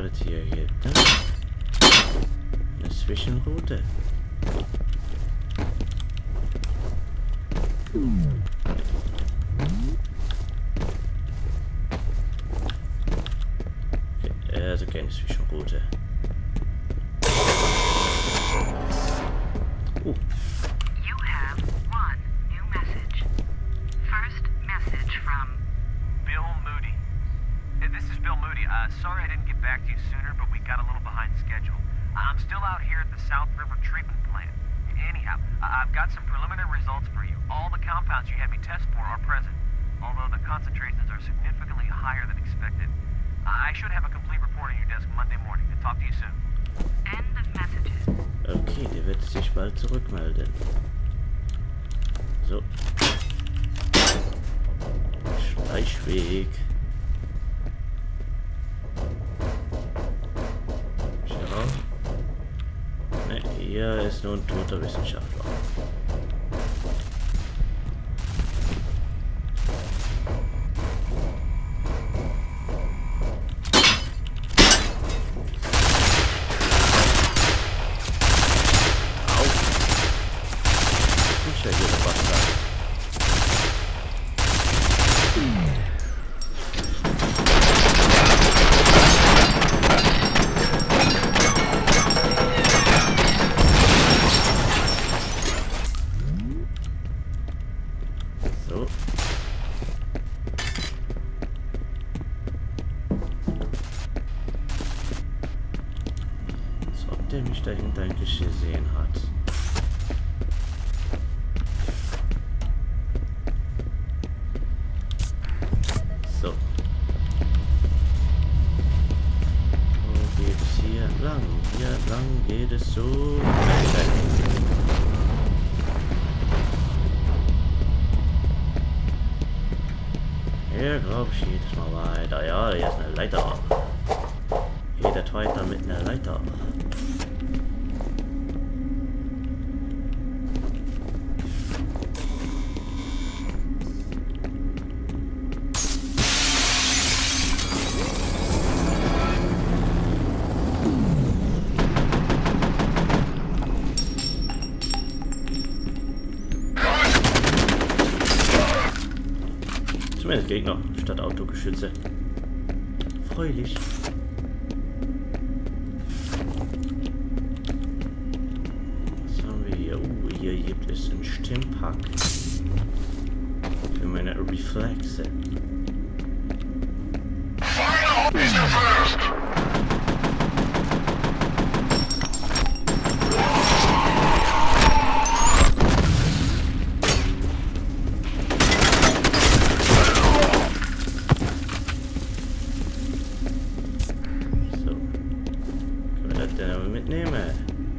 es hier gibt. Ne? Eine Zwischenroute. Okay, also keine Zwischenroute. You have one new message. First message from Bill Moody. This is Bill Moody. Sorry I didn't get back to you sooner, but we got a little behind schedule. I'm still out here at the South River Treatment Plant. Anyhow, I've got some preliminary results for you. All the compounds you had me test for are present, although the concentrations are significantly higher than expected. I should have a complete report on your desk Monday morning. I'll talk to you soon. end of messages. Okay, der wird sich bald zurückmelden. So. Schleichweg. Schau. Ne, hier ist nur ein toter Wissenschaftler. So. Als ob der mich dahinter eigentlich gesehen hat. So. Wo geht es hier lang? Hier lang geht es so weiter. Hier glaube ich jedes Mal weiter. Ja, hier ist eine Leiter. Geht weiter mit einer Leiter. Zumindest Gegner statt Autogeschütze. Freulich. Was haben wir hier? Hier gibt es einen Stimpack. Für meine Reflexe. Mitnehmen.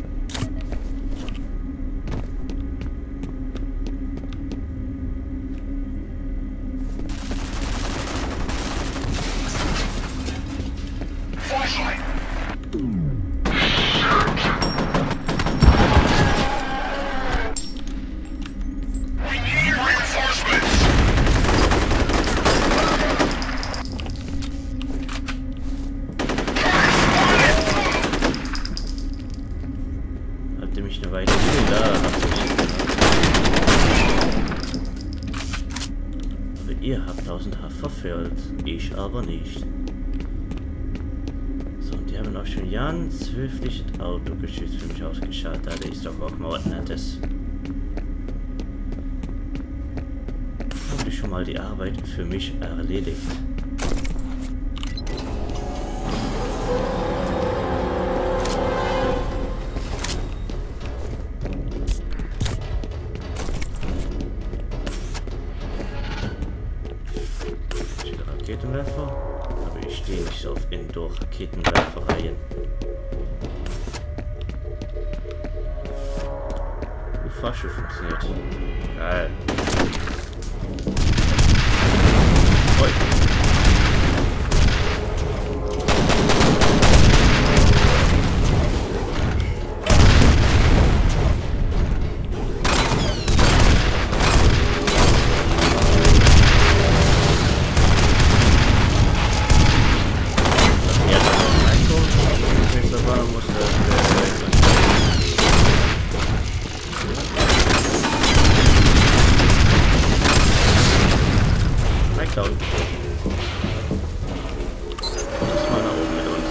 Mich eine Weile da aber ihr habt 1000 verfehlt, ich aber nicht. So, und die haben auch schon ganz höflich das Autogeschütz für mich ausgeschaltet. Da ist doch auch mal was Nettes. Habe ich schon mal die Arbeit für mich erledigt. Raketenwerfer, aber ich stehe nicht so auf Indoor-Raketenwerfereien. Fahrstuhl funktioniert. Geil. Oi. Jawohl. Das mal nach oben mit uns.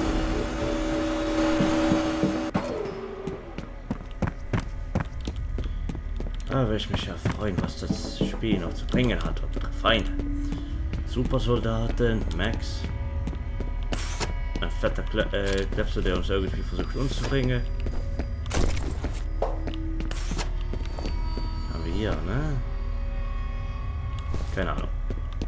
Da würde ich mich ja freuen, was das Spiel noch zu bringen hat. Unsere Feinde. Supersoldaten, Max. Ein fetter Klepster, der uns irgendwie versucht umzubringen. Haben wir hier, ne? Keine Ahnung.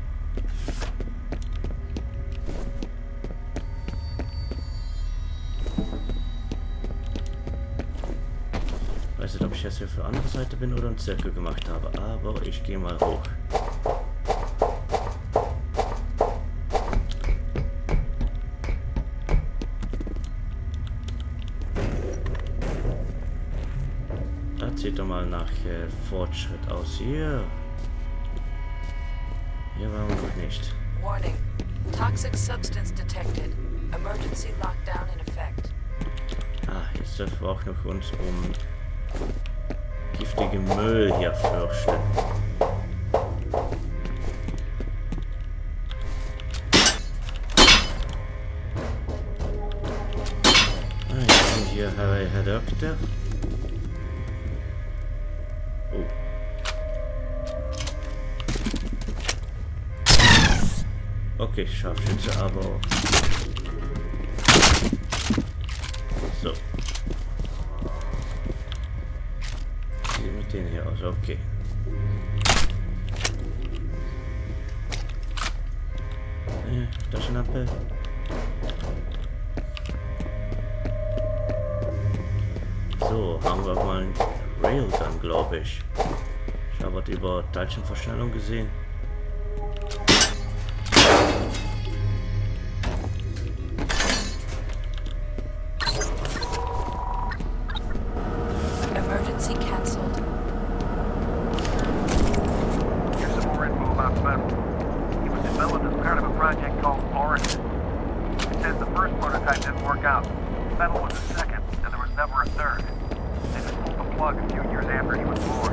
Ich weiß nicht, ob ich jetzt hier für andere Seite bin oder einen Zirkel gemacht habe, aber ich gehe mal hoch. Das sieht doch mal nach Fortschritt aus hier. Hier waren wir noch nicht. Warning. Toxic substance detected. Emergency lockdown in effect. Ah, jetzt dürfen wir auch noch uns um giftige Müll hier fürchten. Ah, wir haben hier Herr Doktor. Oh. Okay, Scharfschütze, aber auch. So. Wie sieht mit denen hier aus? Okay. Taschenlampe. So, haben wir mal einen Railgun, glaube ich. Ich habe was über Teilchenverschnellung gesehen. Emergency cancelled. Here's some more info about Federal. It was developed as part of a project called Origin. It says the first prototype didn't work out. Federal was the second, and there was never a third. They just pulled the plug a few years after he was born.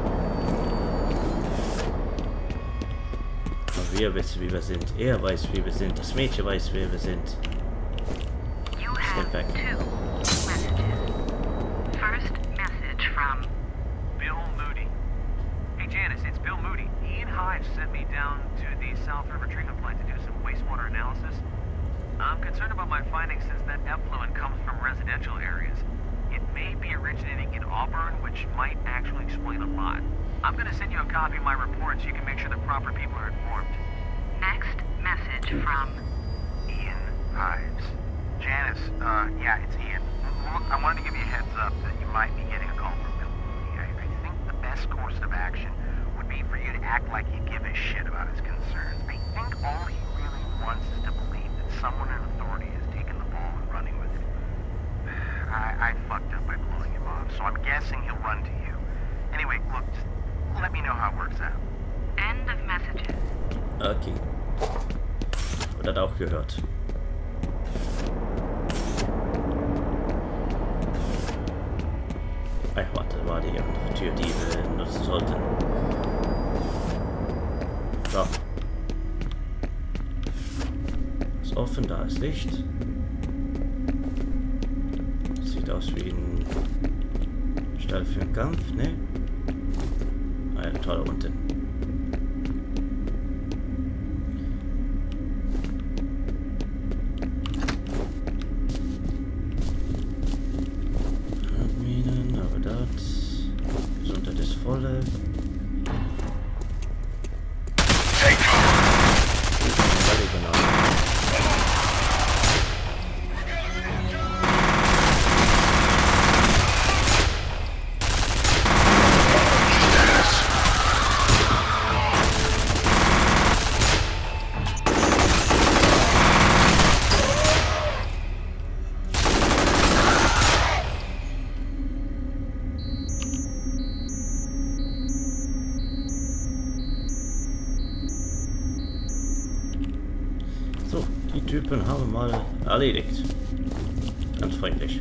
Aber wir wissen, wie wir sind. Er weiß, wie wir sind. Das Mädchen weiß, wer wir sind. You have back. 2 messages. First message from Bill Moody. Hey Janice, it's Bill Moody. Ian Hives sent me down to the South River Treatment Plant to do some wastewater analysis. I'm concerned about my findings since that effluent comes from residential areas. It may be originating in Auburn, which might actually explain a lot. I'm going to send you a copy of my report so you can make sure the proper people are informed. next message from Ian Hives. Janice, yeah, it's Ian. Look, I wanted to give you a heads up that you might be getting a call from Bill Moody. I think the best course of action would be for you to act like you give a shit about his concerns. I think all he really wants is to believe that someone in authority has taken the ball and running with it. I fucked up by blowing him off, so I'm guessing he'll run to you. Anyway, look, just let me know how it works out. end of messages. Okay. Und hat auch gehört. Ach, warte, war die andere Tür, die wir nutzen sollten. So. Ist offen, da ist Licht. Sieht aus wie ein Stall für einen Kampf, ne? Ah ja, toll, unten. Minen, aber das. Gesundheit ist voll. So, die Typen haben wir mal erledigt. Ganz freundlich.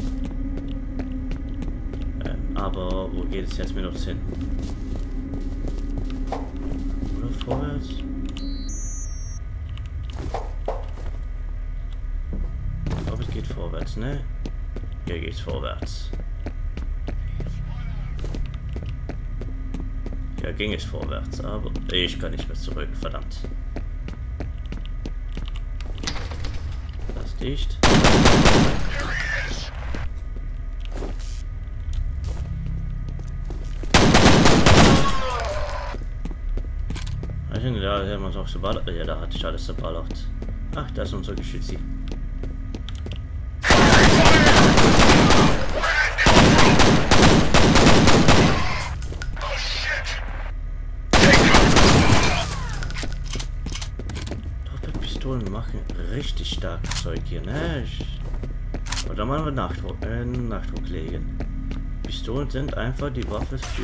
Aber wo geht es jetzt mit uns hin? Oder vorwärts? vorwärts, ne? Hier geht's vorwärts. Ja, ging es vorwärts, aber ich kann nicht mehr zurück, verdammt. Das ist dicht. Da haben wir uns auch so ballert. Ja, da hatte ich alles verballert. Ach, da ist unser Geschützi. Doppelpistolen machen richtig starkes Zeug hier, ne? Oder machen wir Nachdruck legen. Pistolen sind einfach die Waffe für...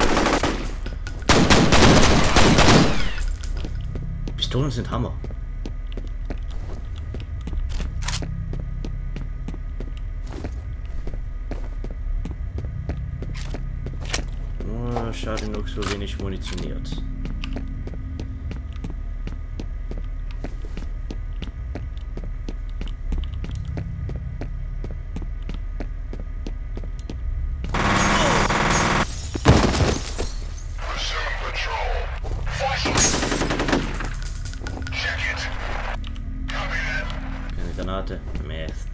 Pistolen sind Hammer. Oh, schade nur so wenig munitioniert. Granate. Mist.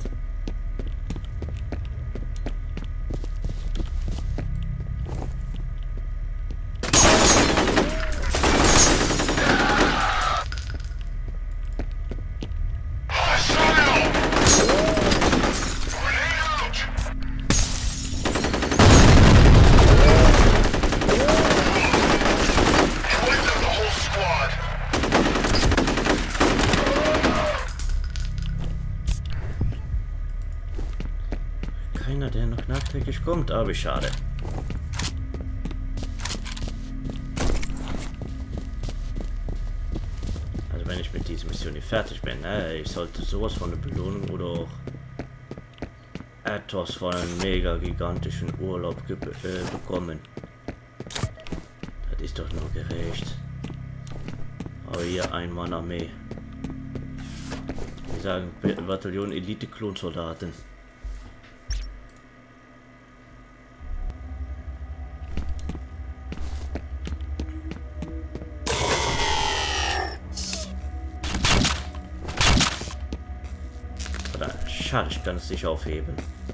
Keiner, der noch nachträglich kommt, aber schade. Also wenn ich mit dieser Mission nicht fertig bin, ich sollte sowas von einer Belohnung oder auch etwas von einem mega gigantischen Urlaub bekommen. Das ist doch nur gerecht. Aber hier ein Mann Armee. Wir sagen Bataillon Elite-Klonsoldaten. Schade, ich kann es nicht aufheben.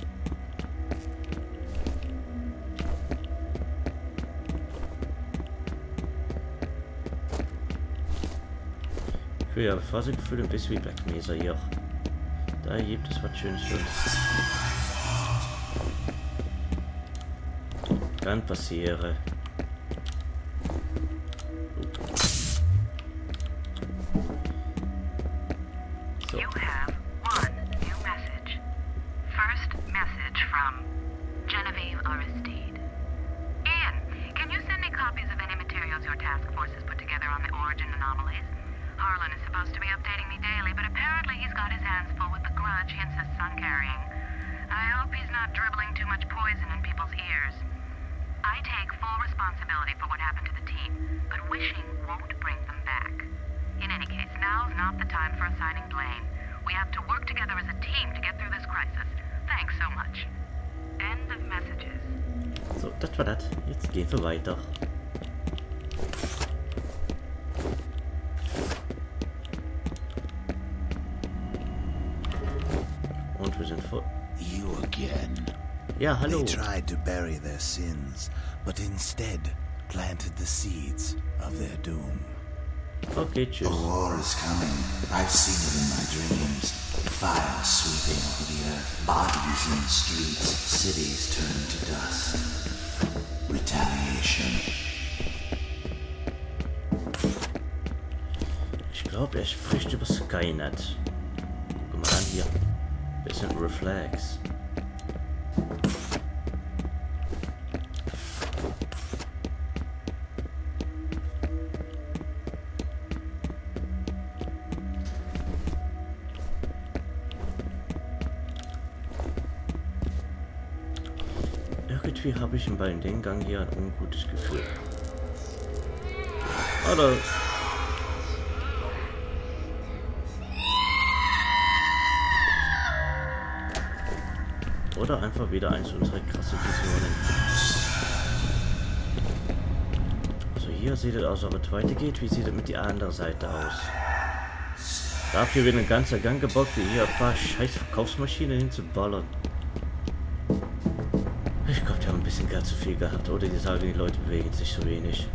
Ich will ja Vorsicht fühlen bis wie Black Mesa hier. Da gibt es was Schönes für uns. Kann passieren. So. Harlan is supposed to be updating me daily, but apparently he's got his hands full with the grudge he insists on carrying. I hope he's not dribbling too much poison in people's ears. I take full responsibility for what happened to the team, but wishing won't bring them back. In any case, now's not the time for assigning blame. We have to work together as a team to get through this crisis. Thanks so much. End of messages. So, das war das. Jetzt gehen wir weiter. Und wir sind voll. You again. Ja, hallo. They tried to bury their sins, but instead planted the seeds of their doom. Okay, tschüss. A war is coming. I've seen it in my dreams. Fire sweeping over the earth. Bodies in the streets. Cities turned to dust. Retaliation. Ich glaube, er spricht über Skynet. Guck mal an hier. Bisschen Reflex. Irgendwie habe ich bei dem Gang hier ein ungutes Gefühl. Oder... Oder einfach wieder eins unserer krasse Visionen. Also hier sieht es aus, ob es weitergeht. Wie sieht es mit der anderen Seite aus? Dafür wird ein ganzer Gang gebaut, für hier ein paar scheiß Verkaufsmaschinen hinzuballern. Ich glaube, die haben ein bisschen gar zu viel gehabt. Oder die sagen, die Leute bewegen sich so wenig.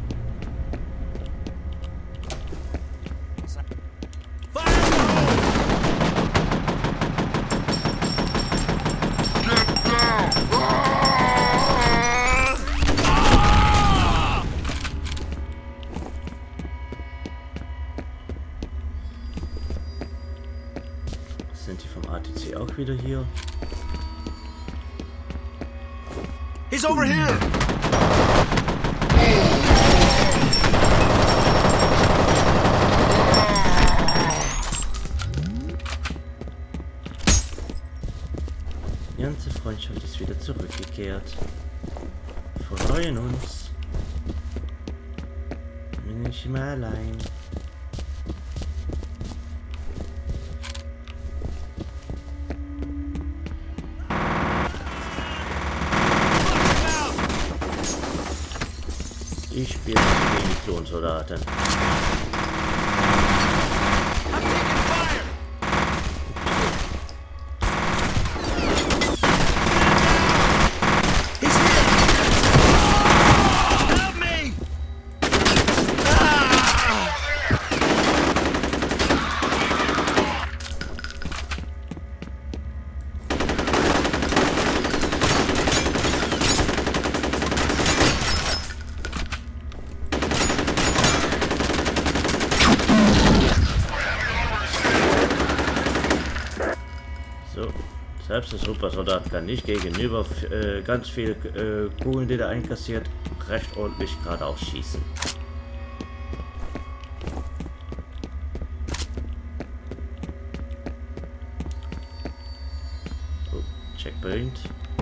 Sind die vom ATC auch wieder hier? He's over here! Die ganze Freundschaft ist wieder zurückgekehrt. Wir freuen uns. Bin nicht mehr allein. Ich spiele gegen die Klonsoldaten. Selbst der Supersoldat kann nicht gegenüber ganz viel Kugeln, die er einkassiert, recht ordentlich geradeaus schießen. Oh, Checkpoint.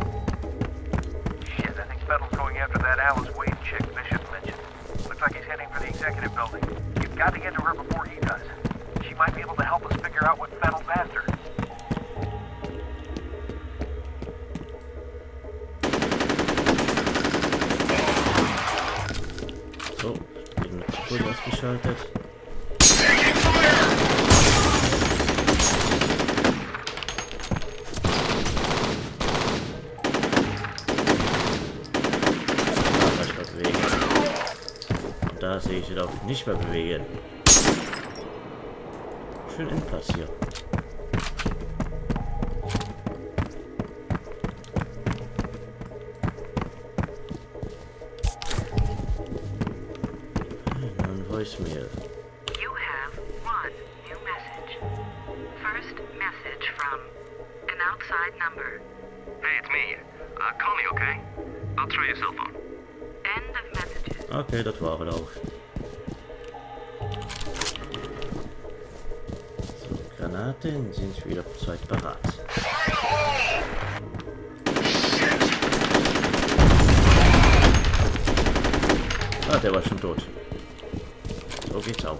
Shit, I think Fettel's going after that Alice Wade chick Bishop mentioned. Looks like he's heading for the executive building. You've got to get to her before he does. She might be able to help us figure out what Fettel's after. So, den Pult ausgeschaltet. Und da sehe ich es auch nicht mehr bewegen. Schön Endplatz hier. Voicemail. You have one new message. First message from an outside number. Hey, it's me. Call me, okay? I'll try your cell phone. End of messages. Okay, das war aber auch. So, Granaten sind wieder zweit parat. Ah, der war schon tot. So geht's auch.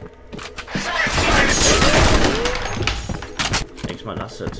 Denkst mal, lasset.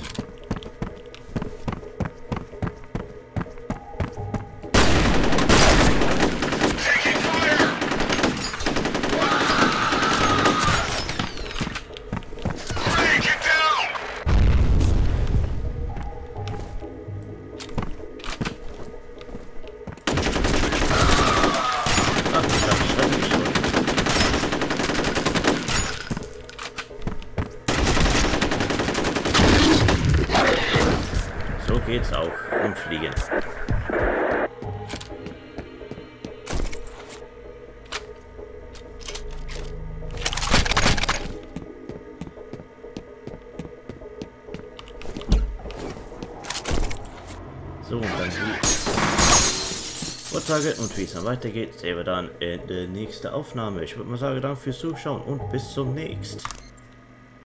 Geht's auch umfliegen. So, und dann Vortage und wie es dann weitergeht, sehen wir dann in der nächsten Aufnahme. Ich würde mal sagen, danke fürs Zuschauen und bis zum nächsten.